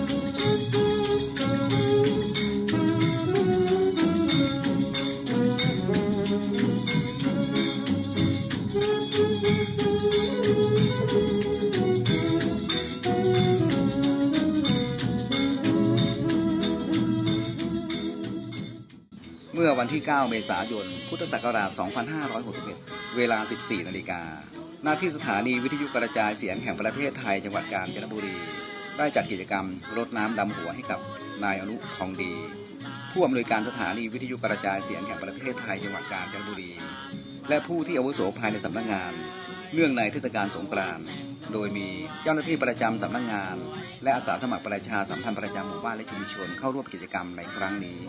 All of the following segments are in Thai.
เมื่อวันที่ 9 เมษายน พุทธศักราช 2561 เวลา 14 นาฬิกา หน้าที่สถานีวิทยุกระจายเสียงแห่งประเทศไทยจังหวัดกาญจนบุรีได้จัดกิจกรรมรดน้ำดำหัวให้กับนายอนุทองดีผู้อำนวยการสถานีวิทยุกระจายเสียงแห่งประเทศไทยจังหวัดกาญจนบุรีและผู้ที่อาวุโสภายในสำนักงานเนื่องในเทศกาลสงกรานต์โดยมีเจ้าหน้าที่ประจำสำนักงานและอาสาสมัครประชาสัมพันธ์ประจำหมู่บ้านและชุมชนเข้าร่วมกิจกรรมในครั้งนี้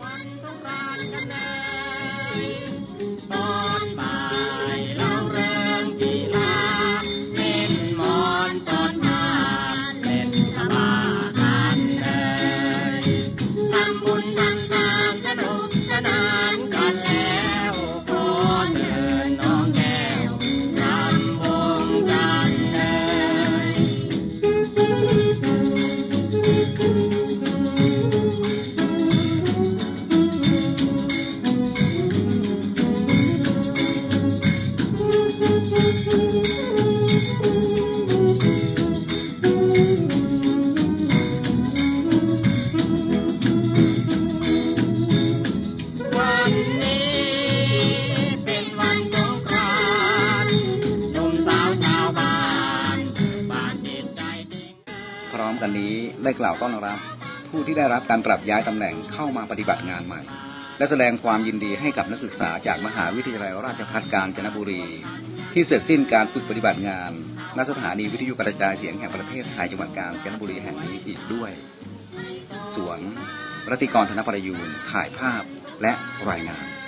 ตอนบ่ายเราเริ่มกีฬาเล่นมอนตอนมาเล่นกระบากันเลยทำบุญทำทานสนุกสนานกันแล้วขอเชิญน้องแก้วรำวงกันเลยพร้อมกันนี้ได้กล่าวต้อนรับผู้ที่ได้รับการปรับย้ายตำแหน่งเข้ามาปฏิบัติงานใหม่และแสดงความยินดีให้กับนักศึกษาจากมหาวิทยาลัยราชภัฏกาญจนบุรีที่เสร็จสิ้นการฝึกปฏิบัติงานณสถานีวิทยุกระจายเสียงแห่งประเทศไทยจังหวัดกาญจนบุรีแห่งนี้อีกด้วยสวนรัติกร ธนประยูรถ่ายภาพและรายงาน